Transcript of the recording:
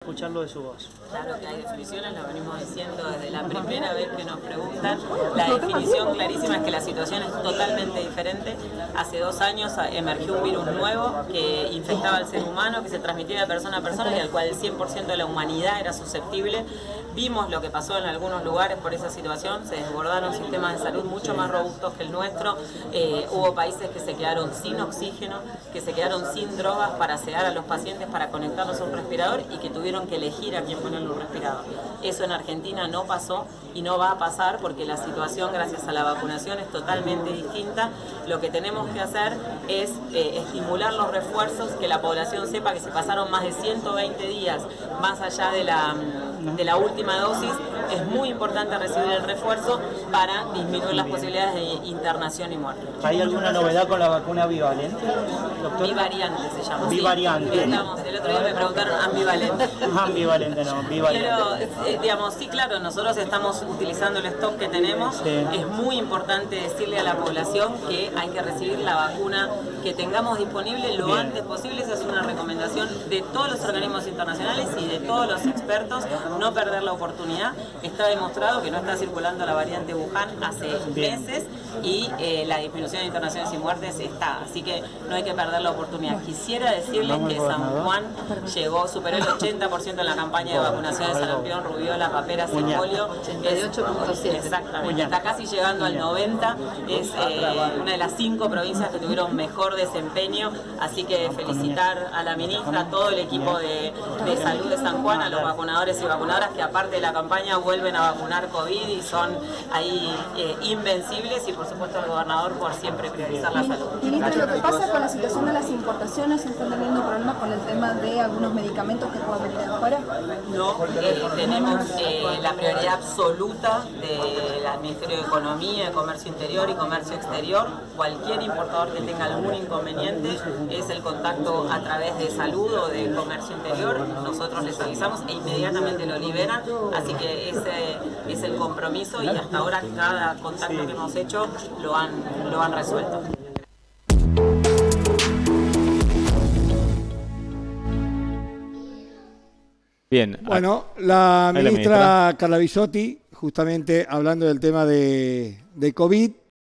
escucharlo de su voz. Claro que hay definiciones, lo venimos diciendo desde la primera vez que nos preguntan. La definición clarísima es que la situación es totalmente diferente. Hace 2 años emergió un virus nuevo que infectaba al ser humano, que se transmitía de persona a persona y al cual el 100% de la humanidad era susceptible. Vimos lo que pasó en algunos lugares por esa situación, se desbordaron sistemas de salud mucho más robustos que el nuestro. Hubo países que se quedaron sin oxígeno, que se quedaron sin drogas para sedar a los pacientes, para conectarlos a un respirador y que tuvieron que elegir a quién ponerle un respirador. Eso en Argentina no pasó y no va a pasar porque la situación, gracias a la vacunación, es totalmente distinta. Lo que tenemos que hacer es estimular los refuerzos, que la población sepa que se pasaron más de 120 días más allá de la última dosis. Es muy importante recibir el refuerzo para disminuir las posibilidades de internación y muerte. ¿Hay alguna novedad con la vacuna bivalente, doctor? Bivariante se llama. Bivariante. Sí. El otro día me preguntaron ambivalente. Ambivalente no, bivalente. Pero, digamos, sí, claro, nosotros estamos utilizando el stock que tenemos. Sí. Es muy importante decirle a la población que hay que recibir la vacuna que tengamos disponible lo antes posible. Esa es una recomendación de todos los organismos internacionales y de todos los expertos, no perder la oportunidad. Está demostrado que no está circulando la variante Wuhan hace meses y la disminución de internaciones y muertes está, así que no hay que perder la oportunidad. Quisiera decirles que San Juan superó el 80% en la campaña de vacunación de sarampión, rubiola, paperas y polio. 88.7. Exactamente, está casi llegando al 90%. Es una de las 5 provincias que tuvieron mejor desempeño, así que felicitar a la ministra, a todo el equipo de salud de San Juan, a los vacunadores y vacunadoras que aparte de la campaña vuelven a vacunar COVID y son ahí invencibles, y por supuesto al gobernador por siempre priorizar la salud. Ministra, lo que pasa con la situación de las importaciones, ¿están teniendo problemas con el tema de algunos medicamentos que puedan venir de afuera? No, tenemos la prioridad absoluta del Ministerio de Economía, de Comercio Interior y Comercio Exterior. Cualquier importador que tenga algún inconveniente es el contacto a través de salud o de Comercio Interior. Nosotros les avisamos e inmediatamente lo liberan, así que ese es el compromiso y hasta ahora cada contacto que hemos hecho lo han resuelto. Bien. Bueno, la ministra Carla Bisotti, justamente hablando del tema de COVID,